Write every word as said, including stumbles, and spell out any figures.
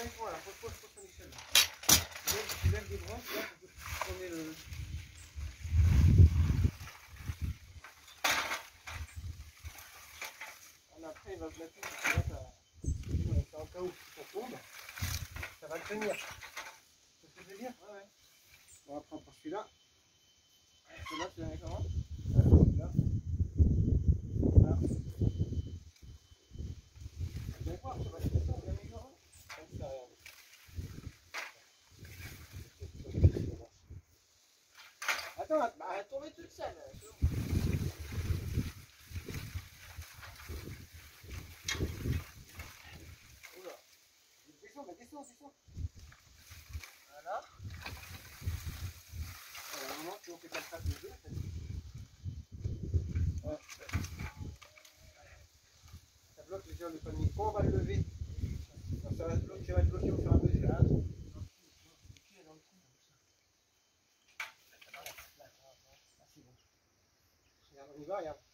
ils sont là, pose, pose, pose Saint-Michel. Tu lèves des branches, là, pour qu'on ait le... Après, il va se mettre, parce que là, c'est en cas où ça tombe, ça va le tenir. C'est ce que je veux dire? Ouais, ouais. Bon, après, on prend celui-là. Celui-là, tu l'as comment? Celui-là. Là. Vous allez voir, ça va être ça, bien méchant. Comme ça, regarde. Attends, bah, elle est tombée toute seule. Oula. Descends, bah, descends, descends. Voilà. Alors, à un moment, tu on fait comme ça, les deux, en fait. Ouais. Ça bloque déjà le panier. Quand on va le lever, ça va se bloquer, ça va être bloqué au fur et à mesure. Là, regarde, on y va, regarde.